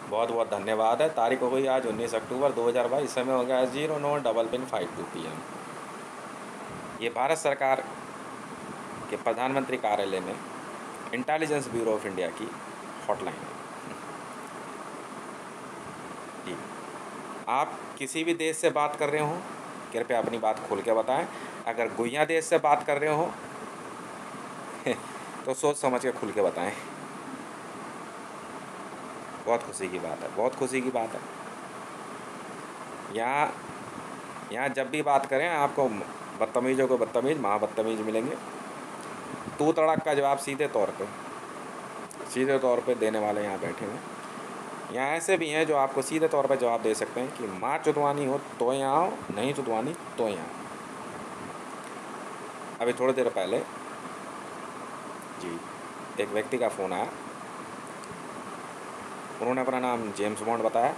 बहुत बहुत धन्यवाद है। तारीख हो गई आज 19 अक्टूबर 2022। समय हो गया 09:52 PM। ये भारत सरकार के प्रधानमंत्री कार्यालय में इंटेलिजेंस ब्यूरो ऑफ इंडिया की हॉटलाइन है जी। आप किसी भी देश से बात कर रहे हो, कृपया अपनी बात खोल के बताएं। अगर गुइया देश से बात कर रहे हो तो सोच समझ के खुल के बताएं। बहुत खुशी की बात है, बहुत खुशी की बात है। यहाँ जब भी बात करें आपको बदतमीज़ों को बदतमीज़, महाबदतमीज़ मिलेंगे। तू तड़क का जवाब सीधे तौर पे देने वाले यहाँ बैठे हैं। यहाँ ऐसे भी हैं जो आपको सीधे तौर पे जवाब दे सकते हैं कि माँ चुदवानी हो तो यहाँ आओ, नहीं चुदवानी तो यहाँ। अभी थोड़ी देर पहले जी एक व्यक्ति का फ़ोन आया। उन्होंने अपना नाम जेम्स बॉन्ड बताया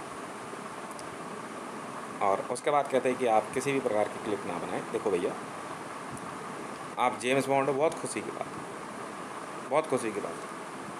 और उसके बाद कहते हैं कि आप किसी भी प्रकार की क्लिप ना बनाएं। देखो भैया, आप जेम्स बॉन्ड हो, बहुत खुशी की बात है, बहुत खुशी की बात है।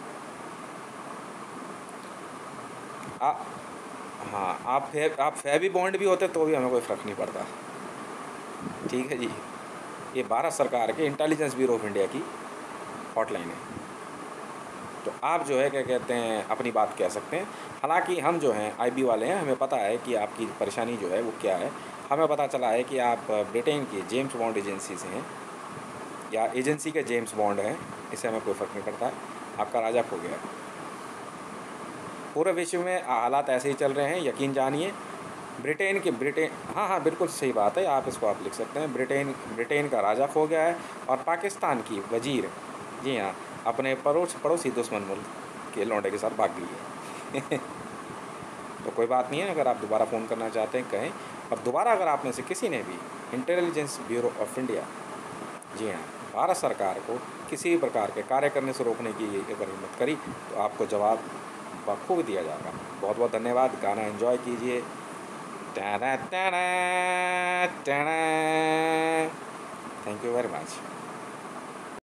हाँ, आप फैबी बॉन्ड भी होते तो भी हमें कोई फ़र्क नहीं पड़ता। ठीक है जी। ये भारत सरकार के इंटेलिजेंस ब्यूरो ऑफ इंडिया की हॉटलाइन है। तो आप जो है क्या कहते हैं अपनी बात कह सकते हैं। हालांकि हम जो हैं आईबी वाले हैं, हमें पता है कि आपकी परेशानी जो है वो क्या है। हमें पता चला है कि आप ब्रिटेन की जेम्स बॉन्ड एजेंसी से हैं या एजेंसी के जेम्स बॉन्ड हैं। इससे हमें कोई फ़र्क नहीं पड़ता है। आपका राजा खो गया है। पूरे विश्व में हालात ऐसे ही चल रहे हैं, यकीन जानिए। ब्रिटेन हाँ बिल्कुल सही बात है। आप इसको आप लिख सकते हैं, ब्रिटेन का राजा खो गया है और पाकिस्तान की वजीर, जी हाँ, अपने पड़ोसी दुश्मन मुल्क के लौंडे के साथ भाग गई है। तो कोई बात नहीं है। अगर आप दोबारा फ़ोन करना चाहते हैं कहें। और दोबारा अगर आप में से किसी ने भी इंटेलिजेंस ब्यूरो ऑफ इंडिया, जी हाँ, भारत सरकार को किसी भी प्रकार के कार्य करने से रोकने की अगर हिम्मत करी तो आपको जवाब बखूबी दिया जाएगा। बहुत बहुत धन्यवाद। गाना एंजॉय कीजिए। Thank you very much.